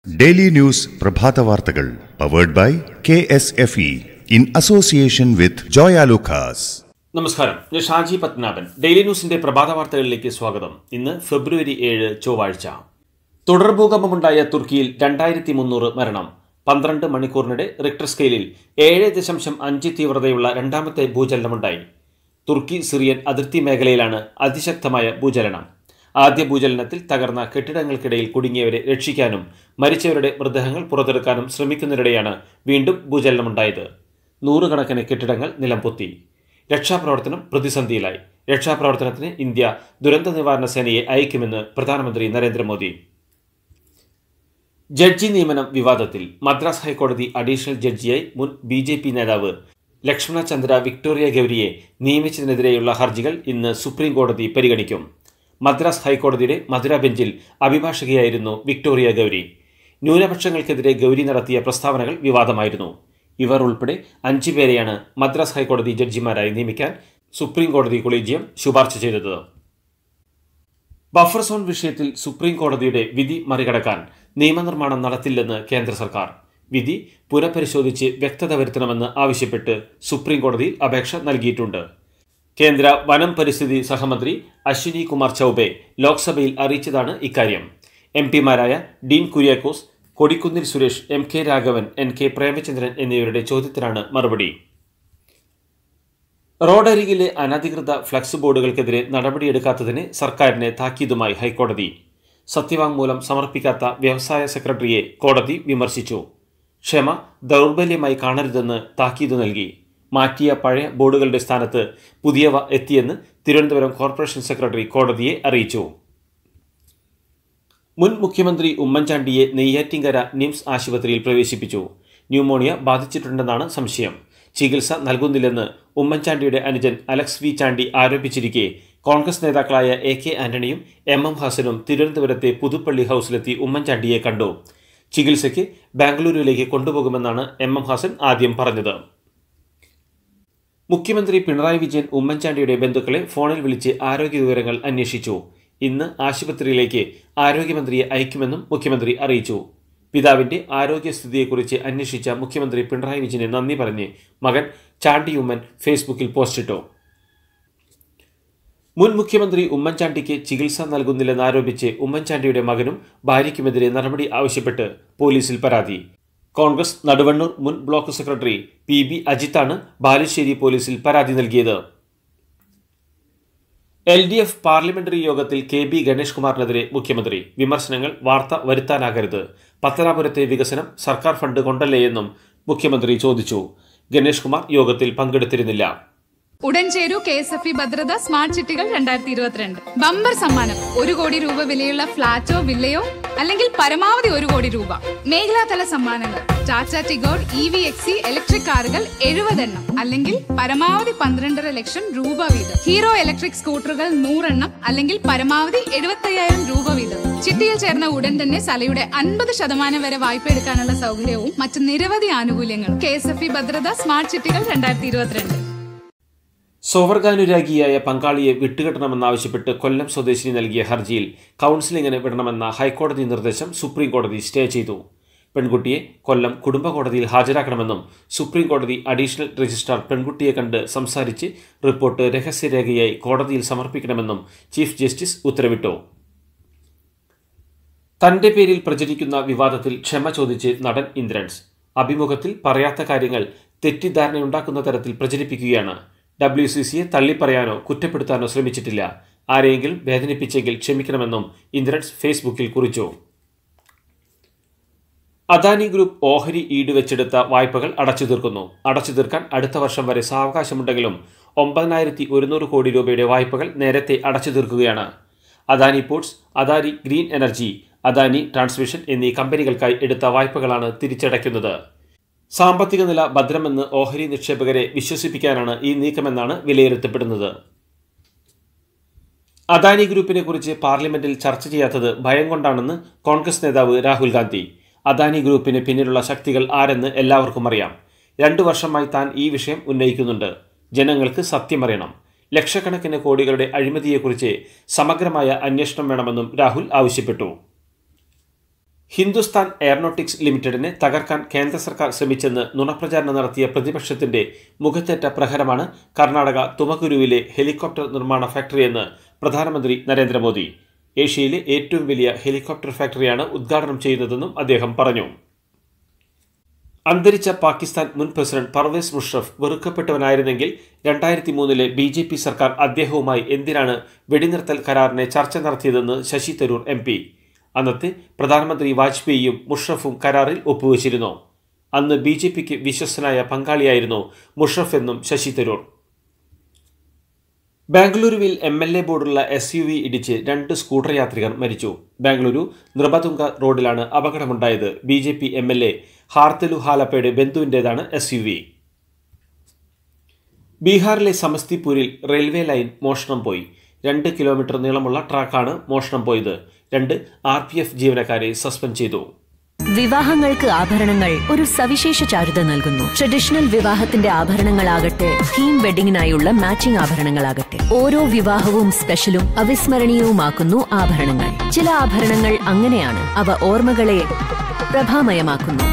Daily News Prabhata Vartagal, powered by KSFE in association with Joya Lucas. നമസ്കാരം, ഞാൻ Shaji Padmanabhan. Daily ന്യൂസിന്റെ പ്രഭാത വാർത്തകളിലേക്ക് സ്വാഗതം. ഇന്ന് ഫെബ്രുവരി 7 ചൊവ്വാഴ്ച. തുടർഭൂകമ്പമുണ്ടായ തുർക്കിയിൽ 2300 മരണം. 12 മണിക്കൂറിനിടെ റിക്ടർ സ്കെയിലിൽ 7.5 തീവ്രതയുള്ള രണ്ടാമത്തെ ഭൂചലനമുണ്ടായി. തുർക്കി സിറിയൻ അതിർത്തി മേഖലയിലാണ് അതിശക്തമായ ഭൂചലനം. ആദ്യ ഭൂചലനത്തിൽ തകർന്ന കെട്ടിടങ്ങൾക്കിടയിൽ കുടുങ്ങിയവരെ രക്ഷിക്കാനും മരിച്ചവരുടെ മൃതദേഹങ്ങൾ പുറത്തെടുക്കാനും ശ്രമിക്കുന്നതിനിടെയാണ് വീണ്ടും ഭൂചലനമുണ്ടായത്. നൂറുകണക്കിന് കെട്ടിടങ്ങൾ നിലംപൊത്തി. രക്ഷാപ്രവർത്തനം പ്രതിസന്ധിയിലായി. രക്ഷാപ്രവർത്തനത്തിന് ഇന്ത്യ ദുരന്ത നിവാരണ സേനയെ അയക്കുമെന്ന് പ്രധാനമന്ത്രി നരേന്ദ്രമോദി. ജഡ്ജി നിയമനം വിവാദത്തിൽ മദ്രാസ് ഹൈക്കോടതി അഡീഷണൽ ജഡ്ജിയായി മുൻ BJP നേതാവ് ലക്ഷ്മണ ചന്ദ്ര വിക്ടോറിയ ഗൗരിയെ നിയമിച്ചതിനെതിരെയുള്ള ഹർജികൾ ഇന്ന് സുപ്രീം കോടതി പരിഗണിക്കും. മദ്രാസ് ഹൈക്കോടതിയുടെ മധുര ബെഞ്ചിൽ അഭിഭാഷകയായിരുന്നു വിക്ടോറിയ ഗൗരി. ന്യൂനപക്ഷങ്ങൾക്കെതിരെ ഗൗരി നടത്തിയ പ്രസ്താവനകൾ വിവാദമായിരുന്നു. ഇവർ ഉൾപ്പെടെ 5 പേരെയാണ് മദ്രാസ് ഹൈക്കോടതി ജഡ്ജിമാരായി നിയമിക്കാൻ സുപ്രീം കോടതി കൊളീജിയം ശുപാർശ ചെയ്തത്. ബഫർ സോൺ വിഷയത്തിൽ സുപ്രീം കോടതിയുടെ വിധി മറികടക്കാൻ നിയമനിർമ്മാണം നടത്തില്ലെന്ന് കേന്ദ്ര സർക്കാർ. വിധി പുനഃപരിശോധിച്ച് വ്യക്തത വരുത്തണമെന്ന് ആവശ്യപ്പെട്ട് സുപ്രീം കോടതിയിൽ അപേക്ഷ നൽകിയിട്ടുണ്ട്. കേന്ദ്ര വനം പരിസ്ഥിതി സഹമന്ത്രി അശ്വിനി കുമാർ ചൌബെ ലോക്സഭയിൽ അറിയിച്ചതാണ് ഇക്കാര്യം. MPമാരായ ഡീൻ കുര്യാക്കോസ്, കൊടിക്കുന്നിൽ സുരേഷ്, MK രാഘവൻ, NK പ്രേമചന്ദ്രൻ എന്നിവരുടെ ചോദ്യത്തിനാണ് മറുപടി. റോഡരികിലെ അനധികൃത ഫ്ലക്സ് ബോർഡുകൾക്കെതിരെ നടപടിയെടുക്കാത്തതിന് സർക്കാരിനെ താക്കീതുമായി ഹൈക്കോടതി. സത്യവാങ്മൂലം സമർപ്പിക്കാത്ത വ്യവസായ സെക്രട്ടറിയെ കോടതി വിമർശിച്ചു. ക്ഷമ ദൗർബല്യമായി കാണരുതെന്ന് താക്കീത് നൽകി. മാറ്റിയ പഴയ ബോർഡുകളുടെ സ്ഥാനത്ത് പുതിയവ എത്തിയെന്ന് തിരുവനന്തപുരം കോർപ്പറേഷൻ സെക്രട്ടറി കോടതിയെ അറിയിച്ചു. മുൻ മുഖ്യമന്ത്രി ഉമ്മൻചാണ്ടിയെ നെയ്യാറ്റിൻകര നിംസ് ആശുപത്രിയിൽ പ്രവേശിപ്പിച്ചു. ന്യൂമോണിയ ബാധിച്ചിട്ടുണ്ടെന്നാണ് സംശയം. ചികിത്സ നൽകുന്നില്ലെന്ന് ഉമ്മൻചാണ്ടിയുടെ അനുജൻ അലക്സ് V. ചാണ്ടി ആരോപിച്ചിരിക്കെ കോൺഗ്രസ് നേതാക്കളായ AK ആന്റണിയും MM ഹാസനും തിരുവനന്തപുരത്തെ പുതുപ്പള്ളി ഹൌസിലെത്തി ഉമ്മൻചാണ്ടിയെ കണ്ടു. ചികിത്സയ്ക്ക് ബാംഗ്ലൂരിലേക്ക് കൊണ്ടുപോകുമെന്നാണ് MM ഹാസൻ ആദ്യം പറഞ്ഞത്. മുഖ്യമന്ത്രി പിണറായി വിജയൻ ഉമ്മൻചാണ്ടിയുടെ ബന്ധുക്കളെ ഫോണിൽ വിളിച്ച് ആരോഗ്യ വിവരങ്ങൾ അന്വേഷിച്ചു. ഇന്ന് ആശുപത്രിയിലേക്ക് ആരോഗ്യമന്ത്രിയെ അയക്കുമെന്നും മുഖ്യമന്ത്രി അറിയിച്ചു. പിതാവിന്റെ ആരോഗ്യസ്ഥിതിയെക്കുറിച്ച് അന്വേഷിച്ച മുഖ്യമന്ത്രി പിണറായി വിജയനെ നന്ദി പറഞ്ഞ് മകൻ ചാണ്ടിയുമ്മൻ ഫേസ്ബുക്കിൽ പോസ്റ്റിട്ടു. മുൻ മുഖ്യമന്ത്രി ഉമ്മൻചാണ്ടിക്ക് ചികിത്സ നൽകുന്നില്ലെന്നാരോപിച്ച് ഉമ്മൻചാണ്ടിയുടെ മകനും ഭാര്യയ്ക്കുമെതിരെ നടപടി ആവശ്യപ്പെട്ട് പോലീസിൽ പരാതി. കോൺഗ്രസ് നടുവണ്ണൂർ മുൻ ബ്ലോക്ക് സെക്രട്ടറി PB അജിത്താണ് ബാലുശ്ശേരി പോലീസിൽ പരാതി നൽകിയത്. LDF പാർലമെന്ററി യോഗത്തിൽ KB ഗണേഷ് കുമാറിനെതിരെ മുഖ്യമന്ത്രി. വിമർശനങ്ങൾ വാർത്ത വരുത്താനാകരുത്. പത്തനാപുരത്തെ വികസനം സർക്കാർ ഫണ്ട് കൊണ്ടല്ലേയെന്നും മുഖ്യമന്ത്രി ചോദിച്ചു. ഗണേഷ് കുമാർ യോഗത്തിൽ പങ്കെടുത്തിരുന്നില്ല. ഉടൻ ചേരൂ KSFE ഭദ്രത സ്മാർട്ട് ചിട്ടികൾ 2022. ബമ്പർ സമ്മാനം 1 കോടി രൂപ വിലയുള്ള ഫ്ളാറ്റോ വില്ലയോ അല്ലെങ്കിൽ പരമാവധി 1 കോടി രൂപ. മേഖലാതല സമ്മാനങ്ങൾ ടാറ്റ ടിഗോർ EV/XE ഇലക്ട്രിക് കാറുകൾ 70 എണ്ണം അല്ലെങ്കിൽ പരമാവധി 12.5 ലക്ഷം രൂപ വീതം. ഹീറോ ഇലക്ട്രിക് സ്കൂട്ടറുകൾ 100 എണ്ണം അല്ലെങ്കിൽ പരമാവധി 75,000 രൂപ വീതം. ചിട്ടിയിൽ ചേർന്ന ഉടൻ തന്നെ സലയുടെ 50% വരെ വായ്പ എടുക്കാനുള്ള സൗകര്യവും മറ്റ് നിരവധി ആനുകൂല്യങ്ങളും. KSFE ഭദ്രത സ്മാർട്ട് ചിട്ടികൾ 2022. സ്വവർഗാനുരാഗിയായ പങ്കാളിയെ വിട്ടുകെട്ടണമെന്നാവശ്യപ്പെട്ട് കൊല്ലം സ്വദേശിനി നൽകിയ ഹർജിയിൽ കൗൺസിലിംഗിന് വിടണമെന്ന ഹൈക്കോടതി നിർദ്ദേശം സുപ്രീം കോടതി സ്റ്റേ ചെയ്തു. പെൺകുട്ടിയെ കൊല്ലം കുടുംബ കോടതിയിൽ ഹാജരാക്കണമെന്നും സുപ്രീം കോടതി അഡീഷണൽ രജിസ്ട്രാർ പെൺകുട്ടിയെ കണ്ട് സംസാരിച്ച് റിപ്പോർട്ട് രഹസ്യരേഖയായി കോടതിയിൽ സമർപ്പിക്കണമെന്നും ചീഫ് ജസ്റ്റിസ് ഉത്തരവിട്ടു. തന്റെ പേരിൽ പ്രചരിക്കുന്ന വിവാദത്തിൽ ക്ഷമ ചോദിച്ച് നടൻ ഇന്ദ്രൻസ്. അഭിമുഖത്തിൽ പറയാത്ത കാര്യങ്ങൾ തെറ്റിദ്ധാരണയുണ്ടാക്കുന്ന തരത്തിൽ പ്രചരിപ്പിക്കുകയാണ്. WCCയെ തള്ളിപ്പറയാനോ കുറ്റപ്പെടുത്താനോ ശ്രമിച്ചിട്ടില്ല. ആരെയെങ്കിലും വേദനിപ്പിച്ചെങ്കിൽ ക്ഷമിക്കണമെന്നും ഇന്ദ്രൻസ് ഫേസ്ബുക്കിൽ കുറിച്ചു. അദാനി ഗ്രൂപ്പ് ഓഹരി ഈടുവെച്ചെടുത്ത വായ്പകൾ അടച്ചു തീർക്കുന്നു. അടച്ചു തീർക്കാൻ അടുത്ത വർഷം വരെ സാവകാശമുണ്ടെങ്കിലും 9,100 കോടി രൂപയുടെ വായ്പകൾ നേരത്തെ അടച്ചു തീർക്കുകയാണ്. Adani ports, Adani green energy, Adani transmission എന്നീ കമ്പനികൾക്കായി എടുത്ത വായ്പകളാണ് തിരിച്ചടയ്ക്കുന്നത്. സാമ്പത്തിക നില ഭദ്രമെന്ന് ഓഹരി നിക്ഷേപകരെ വിശ്വസിപ്പിക്കാനാണ് ഈ നീക്കമെന്നാണ് വിലയിരുത്തപ്പെടുന്നത്. അദാനി ഗ്രൂപ്പിനെ കുറിച്ച് പാർലമെന്റിൽ ചർച്ച ചെയ്യാത്തത് ഭയം കൊണ്ടാണെന്ന് കോൺഗ്രസ് നേതാവ് രാഹുൽ ഗാന്ധി. അദാനി ഗ്രൂപ്പിന് പിന്നിലുള്ള ശക്തികൾ ആരെന്ന് എല്ലാവർക്കും അറിയാം. 2 വർഷമായി താൻ ഈ വിഷയം ഉന്നയിക്കുന്നുണ്ട്. ജനങ്ങൾക്ക് സത്യമറിയണം. ലക്ഷക്കണക്കിന് കോടികളുടെ അഴിമതിയെക്കുറിച്ച് സമഗ്രമായ അന്വേഷണം വേണമെന്നും രാഹുൽ ആവശ്യപ്പെട്ടു. ഹിന്ദുസ്ഥാൻ എയറോനോട്ടിക്സ് ലിമിറ്റഡിനെ തകർക്കാൻ കേന്ദ്ര സർക്കാർ ശ്രമിച്ചെന്ന് നുണപ്രചാരണം നടത്തിയ പ്രതിപക്ഷത്തിന്റെ മുഖത്തേറ്റ പ്രഹരമാണ് കർണാടക തുമകുരുവിലെ ഹെലികോപ്റ്റർ നിർമ്മാണ ഫാക്ടറിയെന്ന് പ്രധാനമന്ത്രി നരേന്ദ്രമോദി. ഏഷ്യയിലെ ഏറ്റവും വലിയ ഹെലികോപ്റ്റർ ഫാക്ടറിയാണ് ഉദ്ഘാടനം ചെയ്യുന്നതെന്നും അദ്ദേഹം പറഞ്ഞു. അന്തരിച്ച പാകിസ്ഥാൻ മുൻ പ്രസിഡന്റ് പർവേസ് മുഷറഫ് വെറുക്കപ്പെട്ടവനായിരുന്നെങ്കിൽ 2003 BJP സർക്കാർ അദ്ദേഹവുമായി എന്തിനാണ് വെടിനിർത്തൽ കരാറിനെ ചർച്ച നടത്തിയതെന്ന് ശശി തരൂർ MP. അന്നത്തെ പ്രധാനമന്ത്രി വാജ്പേയിയും മുഷറഫും കരാറിൽ ഒപ്പുവച്ചിരുന്നു. അന്ന് BJPക്ക് വിശ്വസ്തനായ പങ്കാളിയായിരുന്നു മുഷറഫ് എന്നും ശശി തരൂർ. ബാംഗ്ലൂരുവിൽ MLA ബോർഡുള്ള SUV ഇടിച്ച് 2 സ്കൂട്ടർ യാത്രികർ മരിച്ചു. ബാംഗ്ലൂരു നൃപതുംഗ റോഡിലാണ് അപകടമുണ്ടായത്. BJP MLA ഹാർത്തലു ഹാലപ്പയുടെ ബന്ധുവിന്റേതാണ് SUV. ബീഹാറിലെ സമസ്തിപൂരിൽ റെയിൽവേ ലൈൻ മോഷണം പോയി. 2 കിലോമീറ്റർ നീളമുള്ള ട്രാക്കാണ് മോഷണം പോയത്. 2 RPF ജീവനക്കാരെ സസ്പെൻഡ് ചെയ്തു. വിവാഹങ്ങൾക്ക് ആഭരണങ്ങൾ ഒരു സവിശേഷ ചാരുത നൽകുന്നു. ട്രഡീഷണൽ വിവാഹത്തിന്റെ ആഭരണങ്ങളാകട്ടെ, തീം വെഡിങ്ങിനായുള്ള മാച്ചിംഗ് ആഭരണങ്ങളാകട്ടെ, ഓരോ വിവാഹവും സ്പെഷ്യലും അവിസ്മരണീയവുമാക്കുന്നു ആഭരണങ്ങൾ. ചില ആഭരണങ്ങൾ അങ്ങനെയാണ്, അവ ഓർമ്മകളെ പ്രഭാമയമാക്കുന്നു.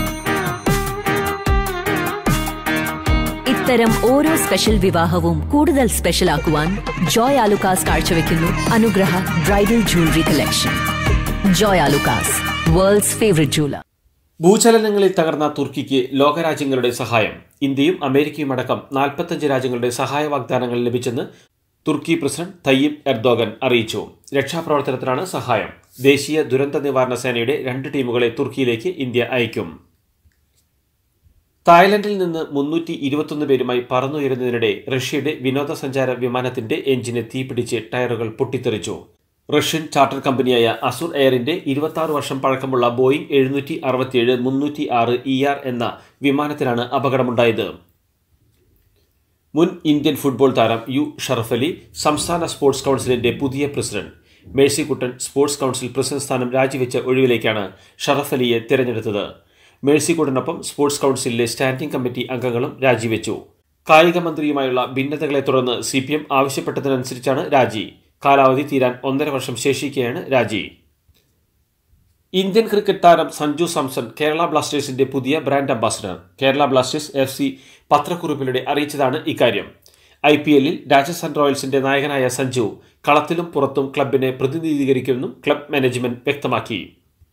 ഇത്തരം ഓരോ സ്പെഷ്യൽ വിവാഹവും കൂടുതൽ സ്പെഷ്യൽ ആക്കുവാൻ ജോയ് ആലുക്കാസ് കാഴ്ചവെക്കുന്നു Anugraha bridal jewellery collection. Joy Alukkas, world's favourite jeweller. ഭൂചലനങ്ങളിൽ തകർന്ന തുർക്കിക്ക് ലോകരാജ്യങ്ങളുടെ സഹായം. ഇന്ത്യയും അമേരിക്കയും അടക്കം 45 രാജ്യങ്ങളുടെ സഹായ വാഗ്ദാനങ്ങൾ ലഭിച്ചെന്ന് തുർക്കി പ്രസിഡന്റ് തയ്യിബ് എർദോഗൻ അറിയിച്ചു. രക്ഷാപ്രവർത്തനത്തിനാണ് സഹായം. ദേശീയ ദുരന്ത നിവാരണ സേനയുടെ 2 ടീമുകളെ തുർക്കിയിലേക്ക് ഇന്ത്യ അയക്കും. തായ്ലൻഡിൽ നിന്ന് 321 പേരുമായി പറന്നുയരുന്നതിനിടെ റഷ്യയുടെ വിനോദസഞ്ചാര വിമാനത്തിന്റെ എഞ്ചിന് തീപിടിച്ച് ടയറുകൾ പൊട്ടിത്തെറിച്ചു. റഷ്യൻ ചാർട്ടർ കമ്പനിയായ അസുർ എയറിന്റെ 26 വർഷം പഴക്കമുള്ള ബോയിംഗ് 767-306 ER എന്ന വിമാനത്തിലാണ് അപകടമുണ്ടായത്. മുൻ ഇന്ത്യൻ ഫുട്ബോൾ താരം U. ഷറഫ് അലി സംസ്ഥാന സ്പോർട്സ് കൌൺസിലിന്റെ പുതിയ president. Mercykuttan sports council president സ്ഥാനം രാജിവെച്ച ഒഴിവിലേക്കാണ് ഷറഫ് അലിയെ തിരഞ്ഞെടുത്തത്. മേഴ്സിക്കുട്ടനൊപ്പം സ്പോർട്സ് കൌൺസിലിലെ സ്റ്റാൻഡിംഗ് കമ്മിറ്റി അംഗങ്ങളും രാജിവെച്ചു. കായിക മന്ത്രിയുമായുള്ള ഭിന്നതകളെ തുടർന്ന് CPM ആവശ്യപ്പെട്ടതിനനുസരിച്ചാണ് രാജി. കാലാവധി തീരാൻ 1.5 വർഷം ശേഷിക്കെയാണ് രാജി. ഇന്ത്യൻ ക്രിക്കറ്റ് താരം സഞ്ജു സാംസൺ കേരള ബ്ലാസ്റ്റേഴ്സിന്റെ പുതിയ brand ambassador. Kerala Blasters FC പത്രക്കുറിപ്പിലൂടെ അറിയിച്ചതാണ് ഇക്കാര്യം. IPLൽ രാജസ്ഥാൻ റോയൽസിന്റെ നായകനായ സഞ്ജു കളത്തിലും പുറത്തും ക്ലബിനെ പ്രതിനിധീകരിക്കുമെന്നും ക്ലബ് മാനേജ്മെന്റ് വ്യക്തമാക്കി.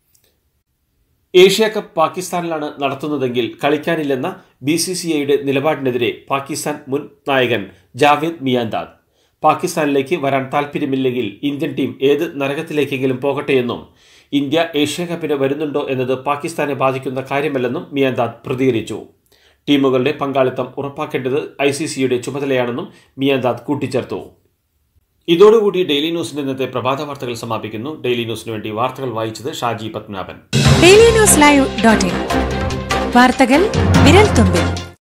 ഏഷ്യ കപ്പ് പാകിസ്ഥാനിലാണ് നടത്തുന്നതെങ്കിൽ കളിക്കാനില്ലെന്ന BCCIയുടെ നിലപാടിനെതിരെ പാകിസ്ഥാൻ മുൻ നായകൻ ജാവേദ് മിയാൻദാദ്. പാകിസ്ഥാനിലേക്ക് വരാൻ താൽപ്പര്യമില്ലെങ്കിൽ ഇന്ത്യൻ ടീം ഏത് നരകത്തിലേക്കെങ്കിലും പോകട്ടെയെന്നും ഇന്ത്യ ഏഷ്യ കപ്പിന് വരുന്നുണ്ടോ എന്നത് പാകിസ്ഥാനെ ബാധിക്കുന്ന കാര്യമല്ലെന്നും മിയാൻദാദ് പ്രതികരിച്ചു. ടീമുകളുടെ പങ്കാളിത്തം ഉറപ്പാക്കേണ്ടത് ICCയുടെ ചുമതലയാണെന്നും മിയാൻദാദ് കൂട്ടിച്ചേർത്തു. ഇതോടുകൂടി ഡെയിലി ന്യൂസിന്റെ ഇന്നത്തെ പ്രഭാത വാർത്തകൾ സമാപിക്കുന്നു. ഡെയിലി ന്യൂസിന് വേണ്ടി വാർത്തകൾ വായിച്ചത് Shaji Padmanabhan. Daily news live വാർത്തകൾ വിരൽ തുമ്പിൽ.